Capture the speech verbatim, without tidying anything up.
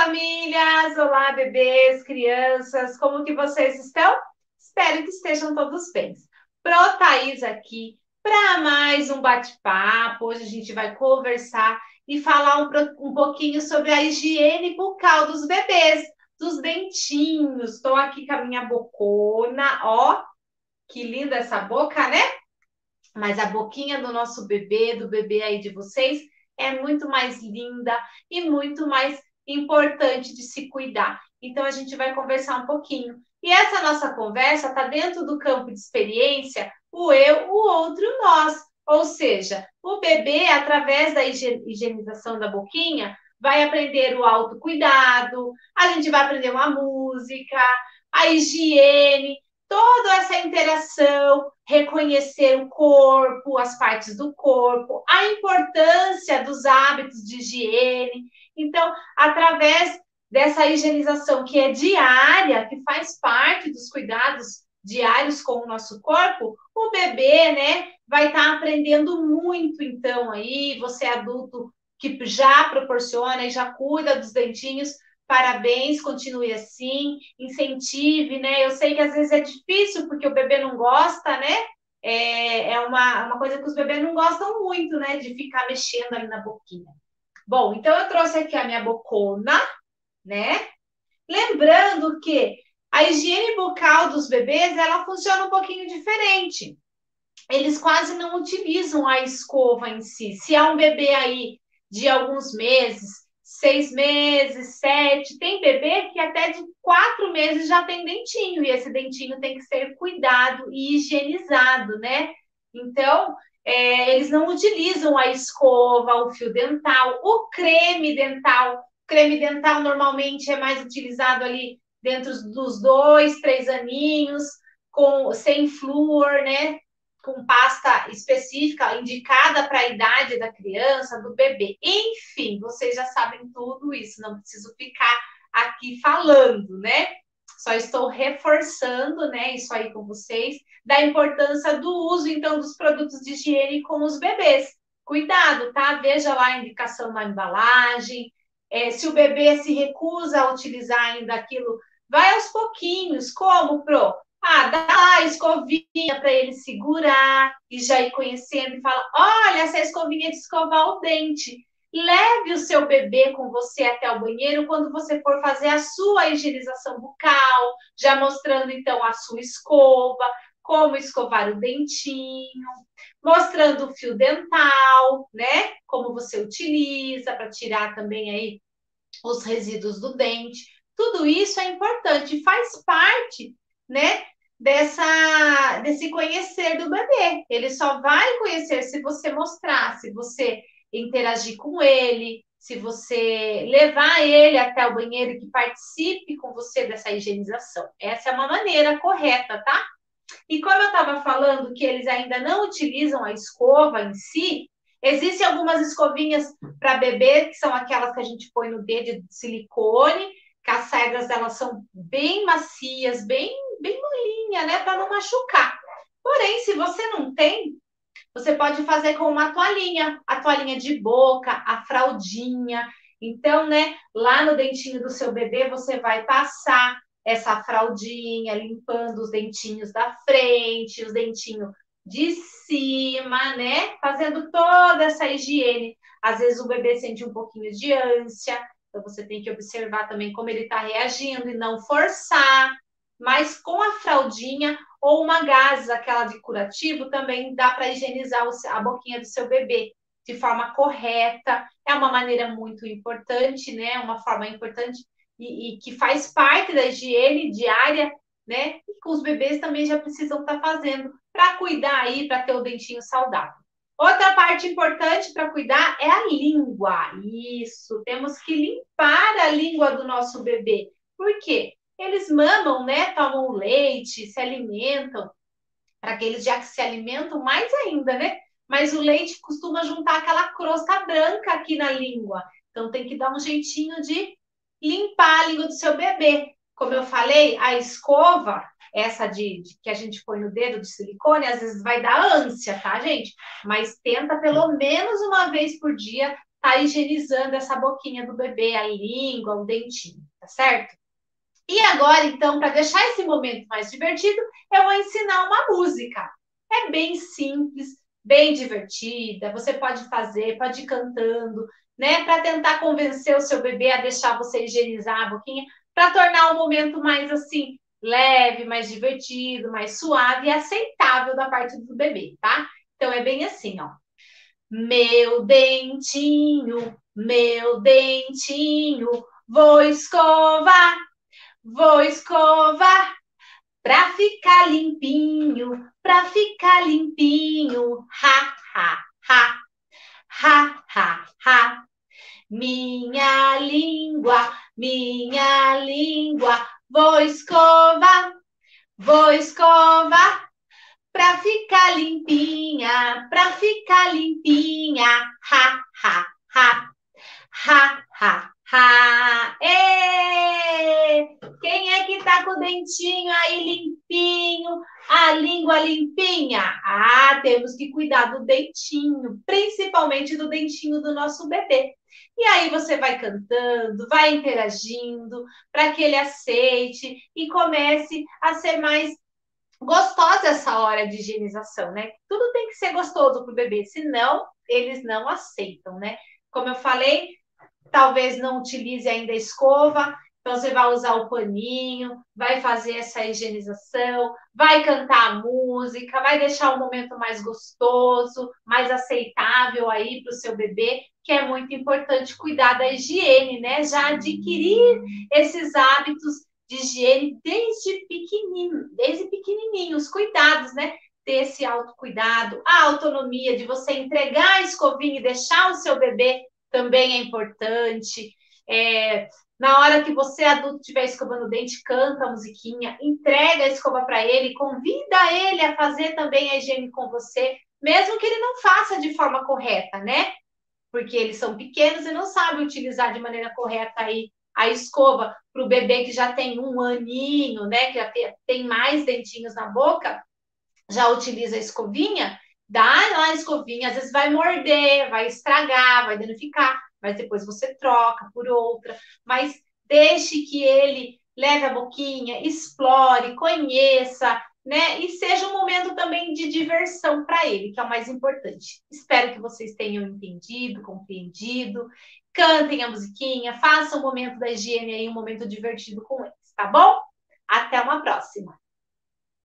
famílias! Olá, bebês, crianças, como que vocês estão? Espero que estejam todos bem. Pro Thaís aqui para mais um bate-papo. Hoje a gente vai conversar e falar um, um pouquinho sobre a higiene bucal dos bebês, dos dentinhos. Estou aqui com a minha bocona, ó, que linda essa boca, né? Mas a boquinha do nosso bebê, do bebê aí de vocês, é muito mais linda e muito mais importante de se cuidar. Então, a gente vai conversar um pouquinho. E essa nossa conversa está dentro do campo de experiência, o eu, o outro, nós. Ou seja, o bebê, através da higienização da boquinha, vai aprender o autocuidado, a gente vai aprender uma música, a higiene, toda essa interação, reconhecer o corpo, as partes do corpo, a importância dos hábitos de higiene. Então, através dessa higienização que é diária, que faz parte dos cuidados diários com o nosso corpo, o bebê, né, vai estar tá aprendendo muito, então, aí, você adulto que já proporciona e já cuida dos dentinhos, parabéns, continue assim, incentive, né? Eu sei que às vezes é difícil porque o bebê não gosta, né? É, é uma, uma coisa que os bebês não gostam muito, né? De ficar mexendo ali na boquinha. Bom, então eu trouxe aqui a minha bocona, né? Lembrando que a higiene bucal dos bebês, ela funciona um pouquinho diferente. Eles quase não utilizam a escova em si. Se é um bebê aí de alguns meses, seis meses, sete, tem bebê que até de quatro meses já tem dentinho, e esse dentinho tem que ser cuidado e higienizado, né? Então, é, eles não utilizam a escova, o fio dental, o creme dental. O creme dental normalmente é mais utilizado ali dentro dos dois, três aninhos, com, sem flúor, né? Com pasta específica, indicada para a idade da criança, do bebê. Enfim, vocês já sabem tudo isso, não preciso ficar aqui falando, né? Só estou reforçando, né, isso aí com vocês, da importância do uso, então, dos produtos de higiene com os bebês. Cuidado, tá? Veja lá a indicação na embalagem. É, se o bebê se recusa a utilizar ainda aquilo, vai aos pouquinhos. Como, Pro? Ah, dá lá a escovinha para ele segurar e já ir conhecendo e fala: olha, essa escovinha de escovar o dente. Leve o seu bebê com você até o banheiro quando você for fazer a sua higienização bucal, já mostrando então a sua escova, como escovar o dentinho, mostrando o fio dental, né? Como você utiliza para tirar também aí os resíduos do dente. Tudo isso é importante, faz parte, né? Dessa, desse conhecer do bebê. Ele só vai conhecer se você mostrar, se você interagir com ele, se você levar ele até o banheiro e que participe com você dessa higienização. Essa é uma maneira correta, tá? E como eu estava falando que eles ainda não utilizam a escova em si, existem algumas escovinhas para bebê, que são aquelas que a gente põe no dedo de silicone, que as cerdas delas são bem macias, bem, bem molinha, né? Para não machucar. Porém, se você não tem, você pode fazer com uma toalhinha, a toalhinha de boca, a fraldinha. Então, né, lá no dentinho do seu bebê, você vai passar essa fraldinha, limpando os dentinhos da frente, os dentinhos de cima, né? Fazendo toda essa higiene. Às vezes o bebê sente um pouquinho de ânsia, então você tem que observar também como ele está reagindo e não forçar. Mas com a fraldinha ou uma gaze, aquela de curativo, também dá para higienizar a boquinha do seu bebê de forma correta. É uma maneira muito importante, né? Uma forma importante e, e que faz parte da higiene diária, né? E que os bebês também já precisam estar tá fazendo para cuidar aí, para ter o dentinho saudável. Outra parte importante para cuidar é a língua. Isso, temos que limpar a língua do nosso bebê. Por quê? Eles mamam, né? Tomam leite, se alimentam. Para aqueles já que se alimentam, mais ainda, né? Mas o leite costuma juntar aquela crosta branca aqui na língua. Então tem que dar um jeitinho de limpar a língua do seu bebê. Como eu falei, a escova, essa de, de que a gente põe no dedo de silicone, às vezes vai dar ânsia, tá, gente? Mas tenta pelo menos uma vez por dia tá higienizando essa boquinha do bebê, a língua, o dentinho, tá certo? E agora, então, para deixar esse momento mais divertido, eu vou ensinar uma música. É bem simples, bem divertida, você pode fazer, pode ir cantando, né? Para tentar convencer o seu bebê a deixar você higienizar a boquinha, para tornar o momento mais assim, leve, mais divertido, mais suave e aceitável da parte do bebê, tá? Então é bem assim, ó. Meu dentinho, meu dentinho, vou escovar, vou escovar pra ficar limpinho, pra ficar limpinho. Ha, ha, ha, ha, ha, ha. Minha língua, minha língua, vou escovar, vou escovar pra ficar limpinha, pra ficar limpinha. Ha, ha, ha, ha, ha, ha. Ê! Quem é que tá com o dentinho aí limpinho, a língua limpinha? Ah, temos que cuidar do dentinho, principalmente do dentinho do nosso bebê. E aí você vai cantando, vai interagindo, para que ele aceite e comece a ser mais gostosa essa hora de higienização, né? Tudo tem que ser gostoso para o bebê, senão eles não aceitam, né? Como eu falei, talvez não utilize ainda a escova, então você vai usar o paninho, vai fazer essa higienização, vai cantar a música, vai deixar o momento mais gostoso, mais aceitável aí para o seu bebê, que é muito importante cuidar da higiene, né? Já adquirir esses hábitos de higiene desde pequenininho, desde pequenininho, os cuidados, né? Ter esse autocuidado, a autonomia de você entregar a escovinha e deixar o seu bebê também é importante. É, na hora que você, adulto, estiver escovando o dente, canta a musiquinha, entrega a escova para ele, convida ele a fazer também a higiene com você, mesmo que ele não faça de forma correta, né? Porque eles são pequenos e não sabem utilizar de maneira correta aí a escova para o bebê que já tem um aninho, né? Que já tem mais dentinhos na boca, já utiliza a escovinha, dá lá a escovinha, às vezes vai morder, vai estragar, vai danificar, mas depois você troca por outra, mas deixe que ele leve a boquinha, explore, conheça, né? E seja um momento também de diversão para ele, que é o mais importante. Espero que vocês tenham entendido, compreendido. Cantem a musiquinha, façam o momento da higiene aí, um momento divertido com eles, tá bom? Até uma próxima!